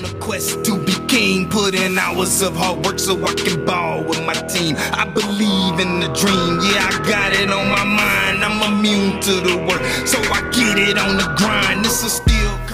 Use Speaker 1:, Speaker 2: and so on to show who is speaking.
Speaker 1: on a quest to be king, put in hours of hard work so I can ball with my team. I believe in the dream, yeah, I got it on my mind. I'm immune to the work, so I get it on the grind. This is still